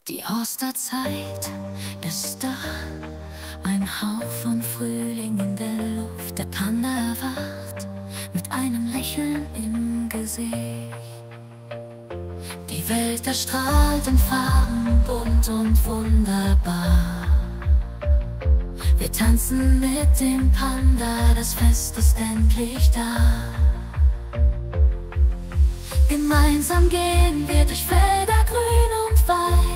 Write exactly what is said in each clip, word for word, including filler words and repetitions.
Die Osterzeit ist da, ein Hauch von Frühling in der Luft. Der Panda erwacht mit einem Lächeln im Gesicht. Die Welt erstrahlt in Farben, bunt und wunderbar. Wir tanzen mit dem Panda, das Fest ist endlich da. Gemeinsam gehen wir durch Felder grün und weit.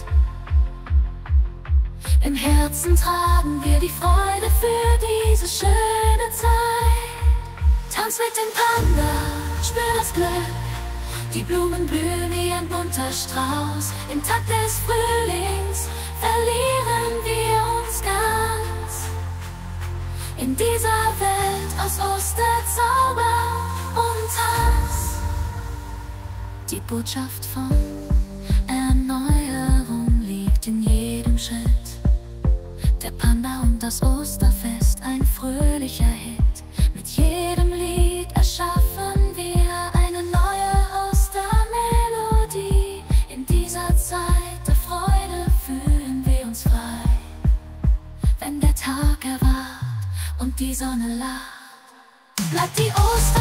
Im Herzen tragen wir die Freude für diese schöne Zeit. Tanz mit dem Panda, spür das Glück. Die Blumen blühen wie ein bunter Strauß. Im Takt des Frühlings verlieren wir uns ganz. In dieser Welt aus Osterzauber und Tanz. Die Botschaft von Erneuerung liegt in jedem Schritt. Der Panda und das Osterfest, ein fröhlicher Hit. Mit jedem Lied erschaffen wir eine neue Ostermelodie. In dieser Zeit der Freude fühlen wir uns frei. Wenn der Tag erwacht und die Sonne lacht, bleibt die Oster